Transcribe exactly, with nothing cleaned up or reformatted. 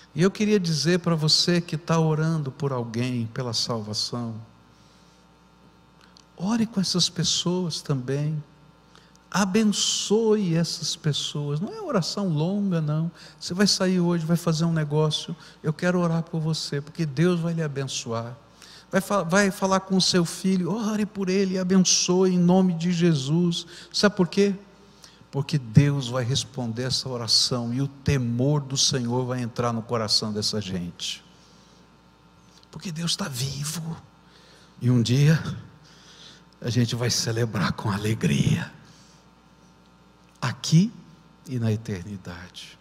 E eu queria dizer para você que está orando por alguém, pela salvação, ore com essas pessoas também, abençoe essas pessoas. Não é oração longa, não. Você vai sair hoje, vai fazer um negócio, eu quero orar por você, porque Deus vai lhe abençoar. Vai, vai falar com o seu filho, ore por ele e abençoe em nome de Jesus. Sabe por quê? Porque Deus vai responder essa oração e o temor do Senhor vai entrar no coração dessa gente. Porque Deus está vivo. E um dia a gente vai celebrar com alegria, aqui e na eternidade.